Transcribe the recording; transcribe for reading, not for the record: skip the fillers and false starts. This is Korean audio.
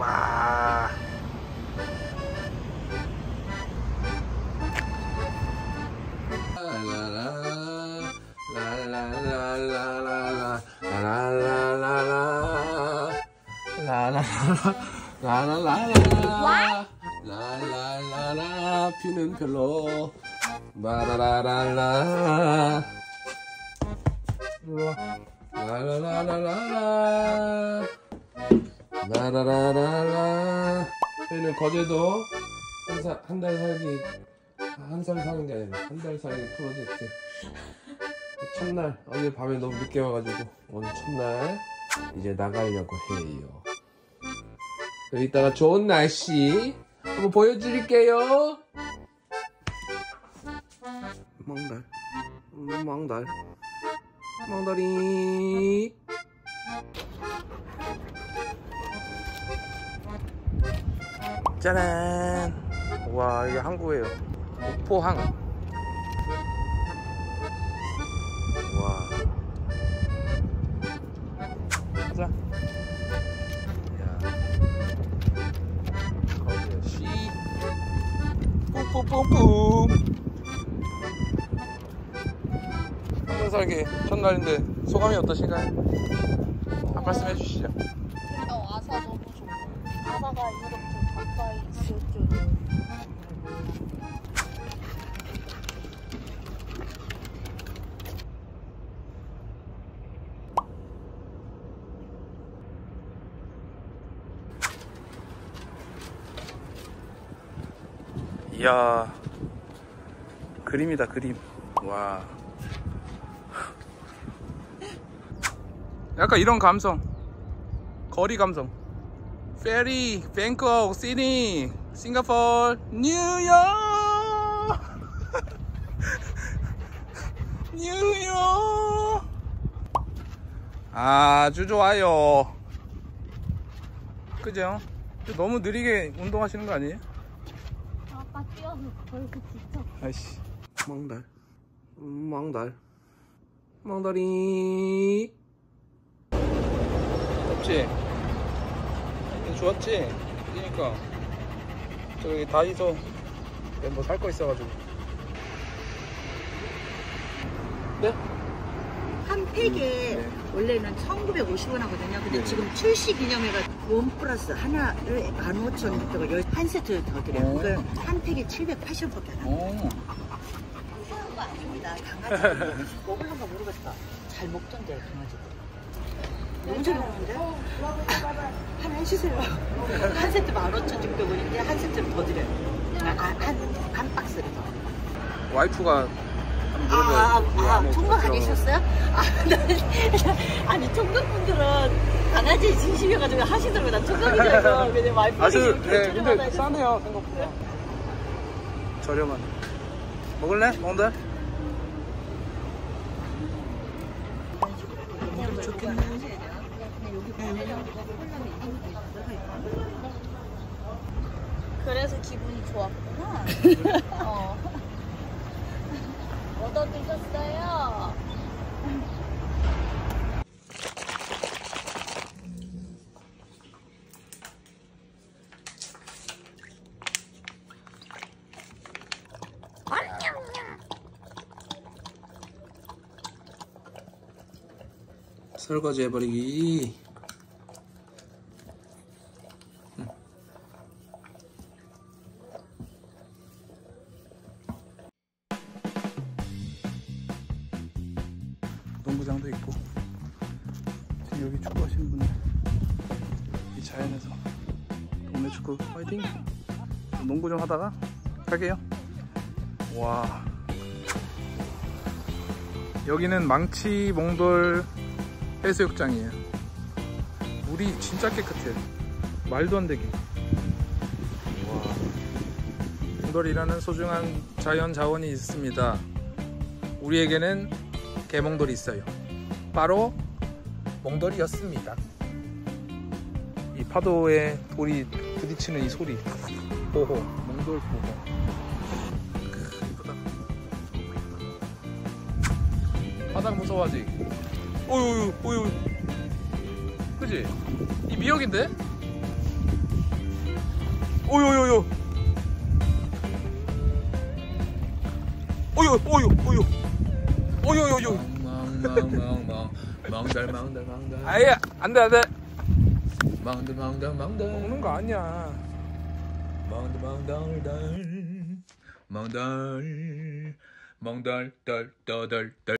와. 라라라라라라라라라라라라라라라 뷰는 별로 라라라라라 라라라라라라 라라라라라 저희는 거제도 한 달 살기 한 살 사는 게 아니라 한 달 살기 프로젝트 첫날 어제 밤에 너무 늦게 와가지고 오늘 첫날 이제 나가려고 해요. 이따가 좋은 날씨 한번 보여드릴게요. 멍달 멍달 멍달이 짜란. 와 이게 항구예요. 목포항. 와 가자. 야 거기에 시 뿜뿜뿜뿜. 한달 살기 첫날인데 소감이 어떠신가요? 한 말씀 해주시죠. 와서 너무 좋고 바다가 이렇게 가까이 있을 줄. 이야 그림이다 그림. 와 약간 이런 감성 거리 감성. 페리 뱅콕 시드니 싱가포르 뉴욕 뉴욕 아주 좋아요. 그죠? 너무 느리게 운동하시는 거 아니에요? 아까 뛰어서 벌써 지쳐. 아이씨 멍달 멍달 멍달이 덥지? 좋았지? 그러니까 저기 다이소 뭐 살 거 있어가지고. 네? 한 팩에 네. 원래는 1950원 하거든요. 근데 네. 지금 출시 기념해가지고 원 플러스 하나를 15,000원 한 세트 더 드려요. 그걸 한 팩에 780원밖에 안 해요. 비싼 거 아닙니다. 강아지 먹을런가 모르겠다. 잘 먹던데 강아지도. 너무 잘 먹는데? 하나 해주세요. 한 세트 15,000원 정도 걸리는데 한 세트를 더 드려요. 한 박스를 더. 와이프가 총각 아니셨어요? 아니 총각분들은 강아지에 진심이어가지고 하시더라고요. 난 총각인 줄 알고 그냥 와이프가 네, 근데 싸네요 생각보다. 저렴한. 먹을래? 먹는다? 그래서 기분이 좋았구나. 얻어 드셨어요? 설거지 해버리기. 농구장도 있고 여기 축구하시는 분들 이 자연에서 동네 축구 화이팅. 농구 좀 하다가 갈게요. 와 여기는 망치 몽돌 해수욕장이에요. 물이 진짜 깨끗해요. 말도 안 되게. 와 몽돌이라는 소중한 자연 자원이 있습니다. 우리에게는 개몽돌이 있어요. 바로 몽돌이였습니다. 이 파도에 돌이 부딪히는 이 소리. 보호, 몽돌 보호. 이쁘다. 바닥 무서워하지? 어유, 어유. 그지? 이 미역인데? 오요요요. 오요요요. 오요요요. 망달. 아예 안돼. 망달. 먹는 거 아니야. 망달.